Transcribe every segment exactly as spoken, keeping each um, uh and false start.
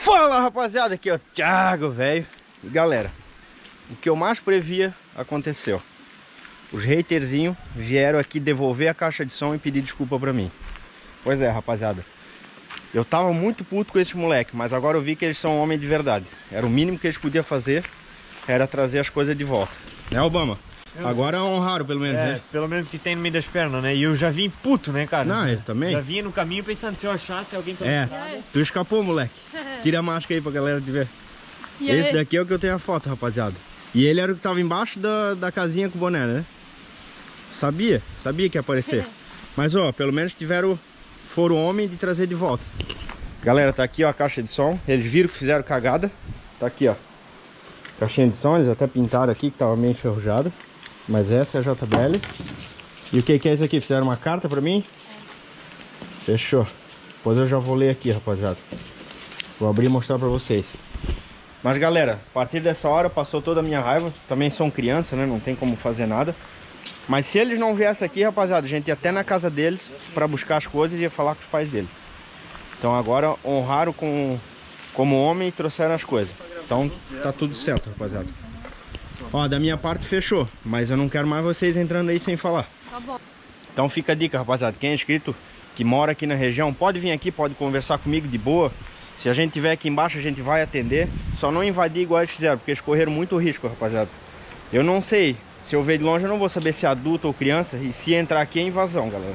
Fala, rapaziada, aqui é o Thiago, velho. E galera, o que eu mais previa aconteceu. Os haterzinhos vieram aqui devolver a caixa de som e pedir desculpa pra mim. Pois é, rapaziada, eu tava muito puto com esses moleques, mas agora eu vi que eles são homens de verdade. Era o mínimo que eles podiam fazer, era trazer as coisas de volta. Né, Obama? Eu... Agora honraram, pelo menos, é, né? Pelo menos que tem no meio das pernas, né? E eu já vim puto, né, cara? Não, eu também. Já vinha no caminho pensando, se eu achasse alguém pelo É, lado... tu escapou, moleque. Tira a máscara aí pra galera te ver. E esse aí? Daqui é o que eu tenho a foto, rapaziada. E ele era o que tava embaixo da, da casinha com o boné, né? Sabia, sabia que ia aparecer. Mas, ó, pelo menos tiveram, foram homem de trazer de volta. Galera, tá aqui, ó, a caixa de som. Eles viram que fizeram cagada. Tá aqui, ó, caixinha de som. Eles até pintaram aqui, que tava meio enferrujada. Mas essa é a J B L. E o que que é isso aqui? Fizeram uma carta pra mim? É. Fechou. Depois eu já vou ler aqui, rapaziada. Vou abrir e mostrar pra vocês. Mas galera, a partir dessa hora passou toda a minha raiva. Também são criança, né? Não tem como fazer nada. Mas se eles não viessem aqui, rapaziada, a gente ia até na casa deles pra buscar as coisas e ia falar com os pais deles. Então agora honraram com, como homem e trouxeram as coisas. Então tá tudo certo, rapaziada. Ó, da minha parte fechou, mas eu não quero mais vocês entrando aí sem falar. Tá bom. Então fica a dica, rapaziada. Quem é inscrito, que mora aqui na região, pode vir aqui, pode conversar comigo de boa. Se a gente tiver aqui embaixo, a gente vai atender. Só não invadir igual eles fizeram, porque eles correram muito risco, rapaziada. Eu não sei, se eu ver de longe eu não vou saber se é adulto ou criança. E se entrar aqui é invasão, galera.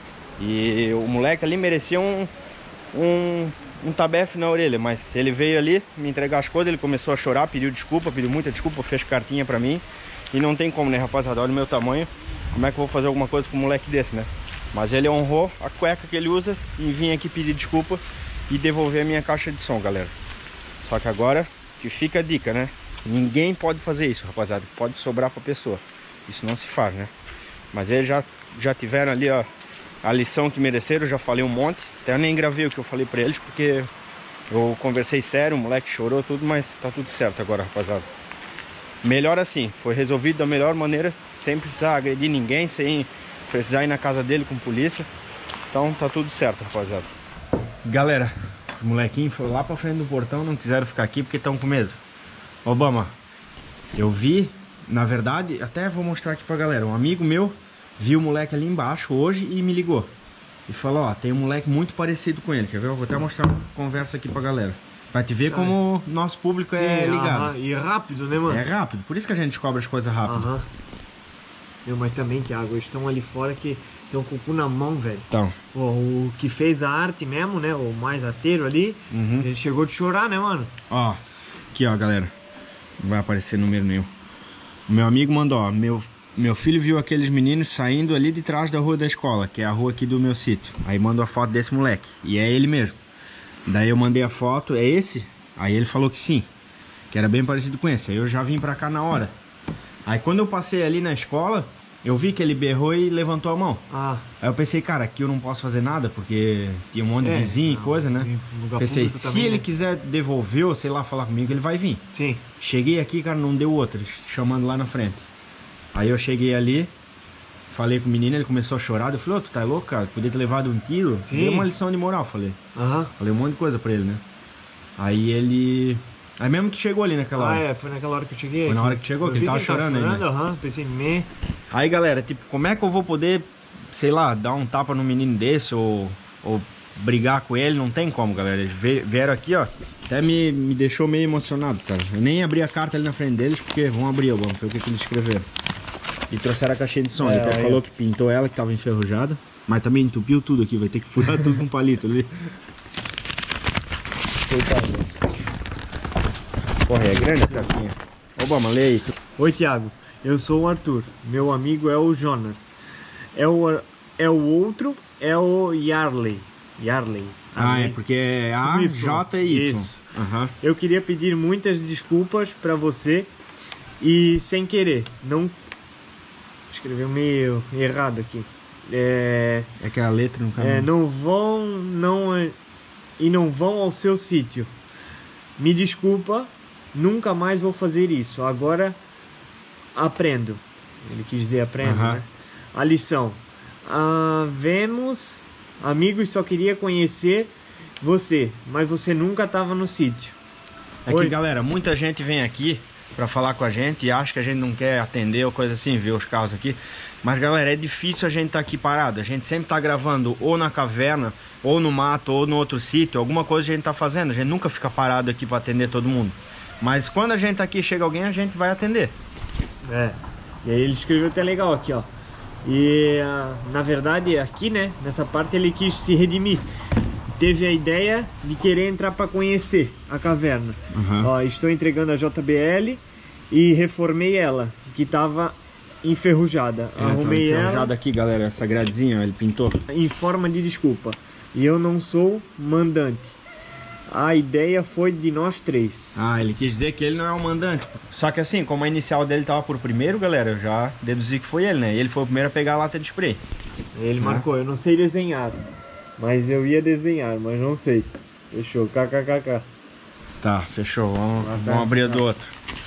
E o moleque ali merecia um... um... um tabefe na orelha, mas ele veio ali me entregar as coisas, ele começou a chorar, pediu desculpa, pediu muita desculpa, fez cartinha pra mim. E não tem como, né, rapaziada? Olha o meu tamanho, como é que eu vou fazer alguma coisa com um moleque desse, né? Mas ele honrou a cueca que ele usa e vim aqui pedir desculpa e devolver a minha caixa de som, galera. Só que agora, que fica a dica, né? Ninguém pode fazer isso, rapaziada, pode sobrar pra pessoa. Isso não se faz, né? Mas eles já, já tiveram ali, ó, a lição que mereceram. Eu já falei um monte. Até eu nem gravei o que eu falei pra eles, porque eu conversei sério, o moleque chorou tudo, mas tá tudo certo agora, rapaziada. Melhor assim, foi resolvido da melhor maneira, sem precisar agredir ninguém, sem precisar ir na casa dele com polícia. Então tá tudo certo, rapaziada. Galera, os molequinhos foram lá pra frente do portão, não quiseram ficar aqui porque estão com medo. Obama, eu vi, na verdade, até vou mostrar aqui pra galera, um amigo meu viu o moleque ali embaixo hoje e me ligou. E falou, ó, tem um moleque muito parecido com ele, quer ver? Eu vou até mostrar uma conversa aqui pra galera. Pra te ver como nosso público Sim, é ligado. Aham. E rápido, né, mano? É rápido, por isso que a gente descobre as coisas rápido. Aham. Eu, mas também, Thiago, eles estão ali fora que estão com o cu na mão, velho. Então. O, o que fez a arte mesmo, né, o mais arteiro ali, uhum. Ele chegou de chorar, né, mano? Ó, aqui, ó, galera. Não vai aparecer número nenhum. O meu amigo mandou, ó, meu... Meu filho viu aqueles meninos saindo ali de trás da rua da escola, que é a rua aqui do meu sítio. Aí mandou a foto desse moleque, e é ele mesmo. Daí eu mandei a foto, é esse? Aí ele falou que sim, que era bem parecido com esse. Aí eu já vim pra cá na hora. Aí quando eu passei ali na escola, eu vi que ele berrou e levantou a mão. Ah. Aí eu pensei, cara, aqui eu não posso fazer nada, porque tinha um monte de é, vizinho não, e coisa, né? Pensei, se também, ele né? quiser devolver ou sei lá, falar comigo, ele vai vir. Sim. Cheguei aqui, cara, não deu outro, chamando lá na frente. Aí eu cheguei ali, falei com o menino, ele começou a chorar. Eu falei, ô, tu tá louco, cara? Podia ter levado um tiro? Sim. Dei uma lição de moral, falei. Uhum. Falei um monte de coisa pra ele, né? Aí ele... Aí mesmo tu chegou ali naquela hora. Ah, é, foi naquela hora que eu cheguei. Foi na hora que tu chegou, eu que ele tava chorando aí, né? Aham, pensei em mim. Aí, galera, tipo, como é que eu vou poder, sei lá, dar um tapa num menino desse ou, ou brigar com ele? Não tem como, galera. Eles vieram aqui, ó, até me, me deixou meio emocionado, cara. Eu nem abri a carta ali na frente deles, porque vão abrir, vamos ver o que, que eles escreveram. E trouxeram a caixinha de som. É, ele até falou que pintou ela, que tava enferrujada. Mas também entupiu tudo aqui, vai ter que furar tudo com um palito ali. Porra, é grande a capinha. Obama, lê aí. Oi, Thiago. Eu sou o Arthur. Meu amigo é o Jonas. É o, é o outro, é o Yarley. Yarley. Ah, é porque é A, J e Y. Isso. Uhum. Eu queria pedir muitas desculpas pra você. E sem querer, não... Escreveu meio errado aqui. É, é que a letra não caminha. É, não vão, não e não vão ao seu sítio. Me desculpa, nunca mais vou fazer isso. Agora aprendo. Ele quis dizer aprendo, uh-huh. né? A lição. Ah, vemos, amigos, só queria conhecer você, mas você nunca estava no sítio. É que, galera, muita gente vem aqui pra falar com a gente e acha que a gente não quer atender ou coisa assim, ver os carros aqui. Mas, galera, é difícil a gente estar tá aqui parado. A gente sempre tá gravando ou na caverna, ou no mato, ou no outro sítio. Alguma coisa a gente tá fazendo. A gente nunca fica parado aqui pra atender todo mundo. Mas quando a gente tá aqui, chega alguém, a gente vai atender. É. E aí ele escreveu até legal aqui, ó. E, na verdade, aqui, né, nessa parte ele quis se redimir. Teve a ideia de querer entrar para conhecer a caverna. Uhum. Ó, estou entregando a J B L e reformei ela, que estava enferrujada. É, Arrumei tá enferrujada ela aqui, galera, essa gradezinha, ó, ele pintou. Em forma de desculpa. E eu não sou mandante. A ideia foi de nós três. Ah, ele quis dizer que ele não é o mandante. Só que assim, como a inicial dele tava por primeiro, galera, eu já deduzi que foi ele, né? E ele foi o primeiro a pegar a lata de spray. Ele ah. marcou, eu não sei desenhar. Mas eu ia desenhar, mas não sei. Fechou, kkkk. Tá, fechou. Vamos, ah, tá, vamos abrir tá. do outro.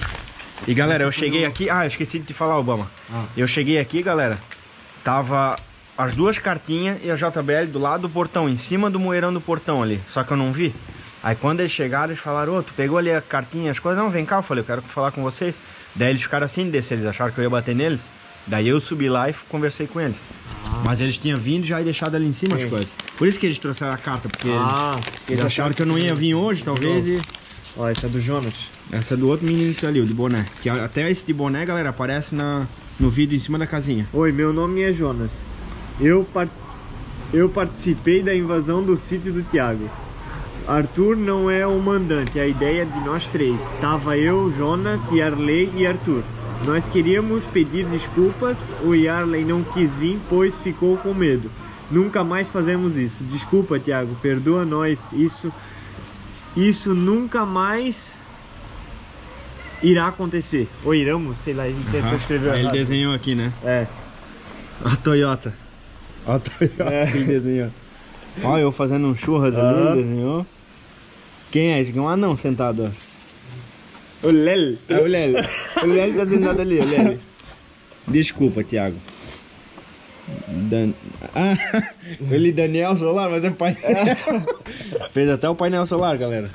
E galera, eu cheguei aqui... Ah, eu esqueci de te falar, Obama. Ah. Eu cheguei aqui, galera. Tava as duas cartinhas e a J B L do lado do portão, em cima do moeirão do portão ali. Só que eu não vi. Aí quando eles chegaram, eles falaram: ô, tu pegou ali a cartinha, as coisas? Não, vem cá. Eu falei: eu quero falar com vocês. Daí eles ficaram assim de descer, eles acharam que eu ia bater neles. Daí eu subi lá e conversei com eles. Ah. Mas eles tinham vindo já e deixado ali em cima Sim. as coisas. Por isso que eles trouxeram a carta, porque ah, eles, eles acharam que eu não ia vir hoje, talvez. E... Ó, essa é do Jonas. Essa é do outro menino que tá ali, o de boné. Que até esse de boné, galera, aparece na, no vídeo em cima da casinha. Oi, meu nome é Jonas. Eu, par... eu participei da invasão do sítio do Thiago. Arthur não é o mandante, a ideia é de nós três. Tava eu, Jonas, Yarley e Arthur. Nós queríamos pedir desculpas, o Yarley não quis vir, pois ficou com medo. Nunca mais fazemos isso. Desculpa, Thiago, perdoa nós. Isso, isso nunca mais irá acontecer. Ou iramos, sei lá, ele tentou uhum. escrever Aí ele desenhou aqui, né? É. A Toyota. A Toyota é. que ele desenhou. Olha eu fazendo um churras uhum. ali, desenhou. Quem é esse aqui? Um anão sentado, ó. O Lele. É o Lele. O Lele tá desenhado ali, o Lele. Desculpa, Thiago. Dan... Ah, eu li Daniel Solar, mas é painel. Fez até o painel solar, galera.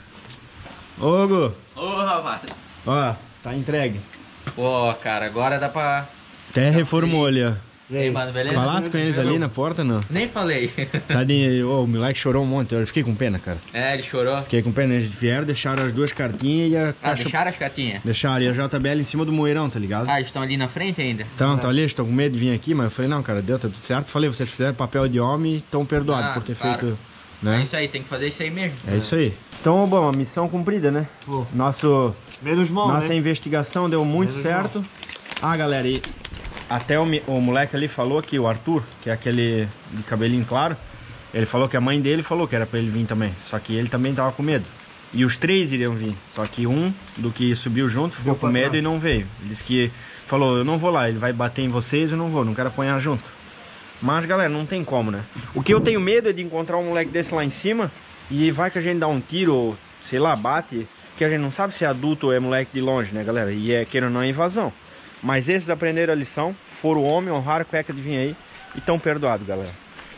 Ô, Hugo. Ô, rapaz. Ó, tá entregue. Pô, cara, agora dá pra... Até reformou ali, ó. E aí, mano, beleza? Falasse com eles ali na porta, não? Nem falei. Tá de... Oh, o moleque chorou um monte, eu fiquei com pena, cara. É, ele chorou. Fiquei com pena, eles vieram, deixaram as duas cartinhas e a Ah, caixa... deixaram as cartinhas? Deixaram, e a J B L em cima do moeirão, tá ligado? Ah, eles estão ali na frente ainda? Então, estão ali, estão com medo de vir aqui, mas eu falei: não, cara, deu, tá tudo certo. Falei: vocês fizeram papel de homem e estão perdoados ah, por ter claro. feito... Né? É isso aí, tem que fazer isso aí mesmo. É, é. isso aí. Então, bom, missão cumprida, né? Pô. Nosso... Menos mal, Nossa né? investigação deu muito Menos certo. Mal. Ah, galera, e... Até o, o moleque ali falou que o Arthur, que é aquele de cabelinho claro, ele falou que a mãe dele falou que era pra ele vir também. Só que ele também tava com medo. E os três iriam vir. Só que um do que subiu junto ficou com medo e não veio. Ele disse que falou: eu não vou lá, ele vai bater em vocês, eu não vou, não quero apanhar junto. Mas, galera, não tem como, né? O que eu tenho medo é de encontrar um moleque desse lá em cima e vai que a gente dá um tiro ou, sei lá, bate, que a gente não sabe se é adulto ou é moleque de longe, né, galera? E é, queira ou não, é invasão. Mas esses aprenderam a lição, foram homem, honraram a cueca de vir aí e estão perdoados, galera.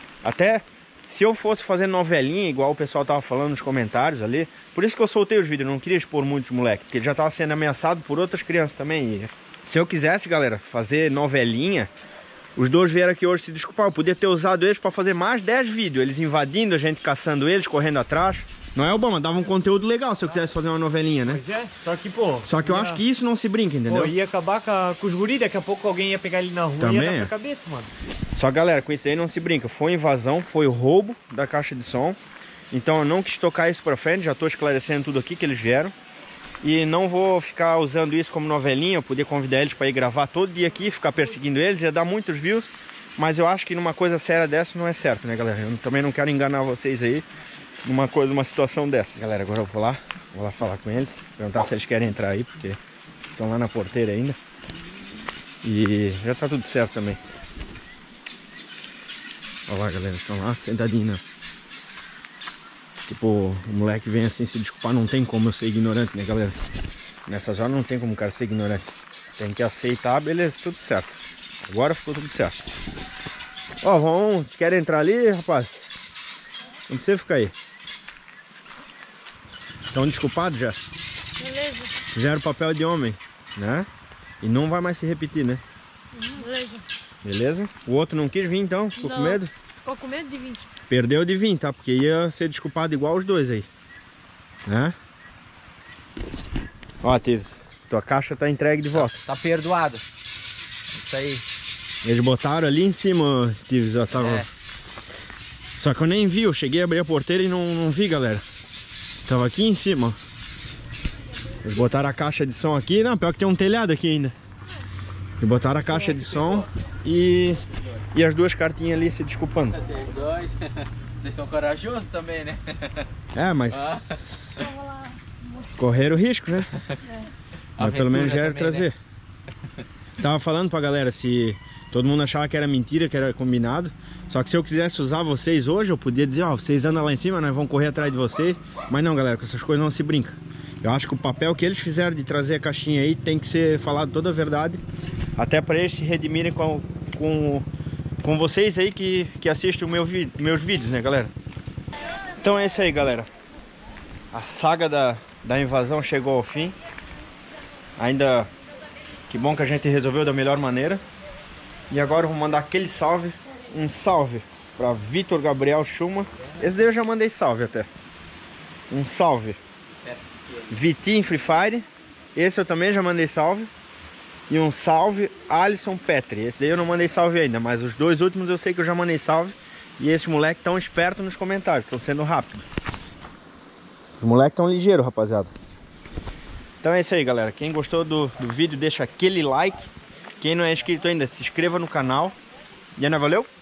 Até se eu fosse fazer novelinha, igual o pessoal tava falando nos comentários ali, por isso que eu soltei os vídeos, eu não queria expor muitos moleques, porque ele já tava sendo ameaçado por outras crianças também. E se eu quisesse, galera, fazer novelinha, os dois vieram aqui hoje se desculpar, eu podia ter usado eles para fazer mais dez vídeos, eles invadindo, a gente caçando eles, correndo atrás. Não é, Obama? Dava um conteúdo legal se eu quisesse fazer uma novelinha, né? Pois é, só que, pô... Só que eu ia... acho que isso não se brinca, entendeu? Pô, ia acabar com, com os guris, daqui a pouco alguém ia pegar ele na rua Também e ia dar é. pra cabeça, mano. Só, galera, com isso aí não se brinca. Foi invasão, foi o roubo da caixa de som. Então eu não quis tocar isso pra frente, já tô esclarecendo tudo aqui que eles vieram. E não vou ficar usando isso como novelinha, eu poder convidar eles pra ir gravar todo dia aqui, ficar perseguindo eles, ia dar muitos views. Mas eu acho que numa coisa séria dessa não é certo, né, galera? Eu também não quero enganar vocês aí numa coisa, numa situação dessa. Galera, agora eu vou lá, vou lá falar com eles, perguntar se eles querem entrar aí, porque estão lá na porteira ainda. E já tá tudo certo também. Olha lá, galera, estão lá sentadinhos, né? Tipo, o moleque vem assim se desculpar, não tem como eu ser ignorante, né, galera? Nessas horas não tem como o cara ser ignorante. Tem que aceitar, beleza, tudo certo. Agora ficou tudo certo. Ó, vamos, quer entrar ali, rapaz? Não precisa ficar aí. Estão desculpados já. Beleza. Fizeram o papel de homem, né? E não vai mais se repetir, né? Beleza. Beleza? O outro não quis vir então? Ficou Não. com medo? Ficou com medo de vir. Perdeu de vir, tá? Porque ia ser desculpado igual os dois aí. Né? Ó, Tives, tua caixa tá entregue de volta. Tá perdoado. Isso aí. Eles botaram ali em cima, Tives, ó, tava... É. Só que eu nem vi, eu cheguei a abrir a porteira e não, não vi, galera. Tava aqui em cima, ó. Eles botaram a caixa de som aqui, não, pior que tem um telhado aqui ainda. E botaram a caixa de som e, e as duas cartinhas ali se desculpando. Vocês dois, vocês são corajosos também, né? É, mas Ah. Tava lá. correram risco, né? Mas pelo menos já era também, trazer. né? Tava falando pra galera se todo mundo achava que era mentira, que era combinado. Só que se eu quisesse usar vocês hoje, eu podia dizer, ó, vocês andam lá em cima, nós vamos correr atrás de vocês. Mas não, galera, com essas coisas não se brinca. Eu acho que o papel que eles fizeram de trazer a caixinha aí tem que ser falado toda a verdade. Até para eles se redimirem com, com, com vocês aí que, que assistem o meu, meus vídeos, né, galera? Então é isso aí, galera. A saga da, da invasão chegou ao fim. Ainda que bom que a gente resolveu da melhor maneira. E agora eu vou mandar aquele salve. Um salve para Vitor Gabriel Schuma. Esse daí eu já mandei salve até. Um salve Vitinho Free Fire. Esse eu também já mandei salve. E um salve Alisson Petri. Esse daí eu não mandei salve ainda, mas os dois últimos eu sei que eu já mandei salve. E esses moleques tão espertos nos comentários, estão sendo rápidos. Os moleques tão ligeiros, rapaziada. Então é isso aí, galera. Quem gostou do, do vídeo, deixa aquele like. Quem não é inscrito ainda, se inscreva no canal. E ainda valeu?